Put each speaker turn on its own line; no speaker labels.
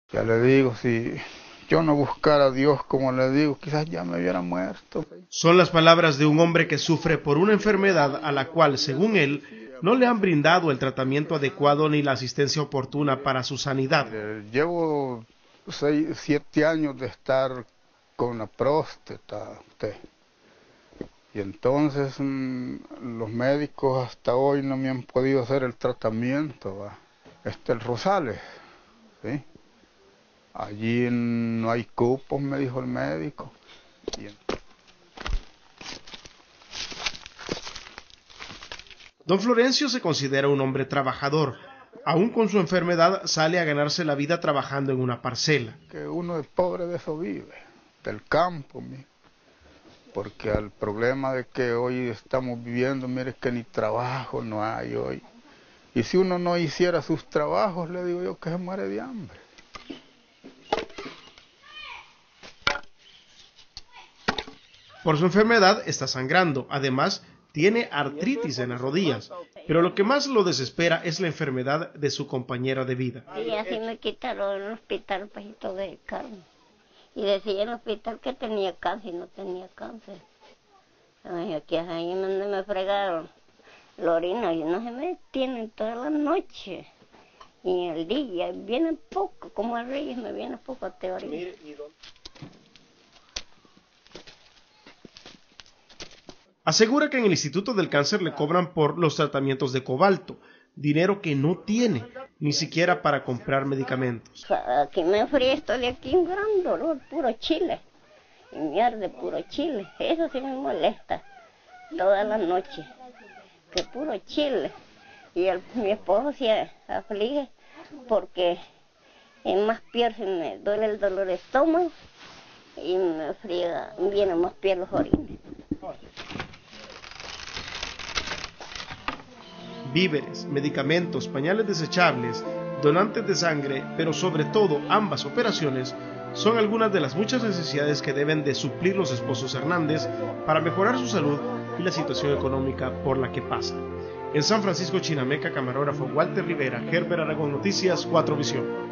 Ya le digo, si yo no buscara a Dios, como le digo, quizás ya me hubiera muerto.
Son las palabras de un hombre que sufre por una enfermedad a la cual, según él, no le han brindado el tratamiento adecuado ni la asistencia oportuna para su sanidad.
Llevo 7 años de estar con la próstata. Y entonces los médicos hasta hoy no me han podido hacer el tratamiento, ¿va? El Rosales, ¿sí? Allí no hay cupos, me dijo el médico.
Don Florencio se considera un hombre trabajador. Aún con su enfermedad sale a ganarse la vida trabajando en una parcela.
Que uno es pobre de eso vive, del campo, porque el problema de que hoy estamos viviendo, mire que ni trabajo no hay hoy. Y si uno no hiciera sus trabajos, le digo yo que se muere de hambre.
Por su enfermedad está sangrando, además tiene artritis en las rodillas, pero lo que más lo desespera es la enfermedad de su compañera de vida.
Y así me quitaron en el hospital un pedacito de carne. Y decía en el hospital que tenía cáncer y no tenía cáncer. Ay, aquí ahí donde me fregaron la orina y no se me tienen toda la noche. Y el día viene poco, como el Reyes me viene poco teoría.
Asegura que en el Instituto del Cáncer le cobran por los tratamientos de cobalto, dinero que no tiene, ni siquiera para comprar medicamentos.
Aquí me frío, estoy de aquí un gran dolor, puro chile. Y me arde puro chile, eso sí me molesta toda la noche, que puro chile. Y mi esposo se aflige porque es más peor, se me duele el dolor de estómago y me friega, viene más peor los orines.
Víveres, medicamentos, pañales desechables, donantes de sangre, pero sobre todo ambas operaciones son algunas de las muchas necesidades que deben de suplir los esposos Hernández para mejorar su salud y la situación económica por la que pasan. En San Francisco, Chinameca, camarógrafo Walter Rivera, Herbert Aragón Noticias, 4 Visión.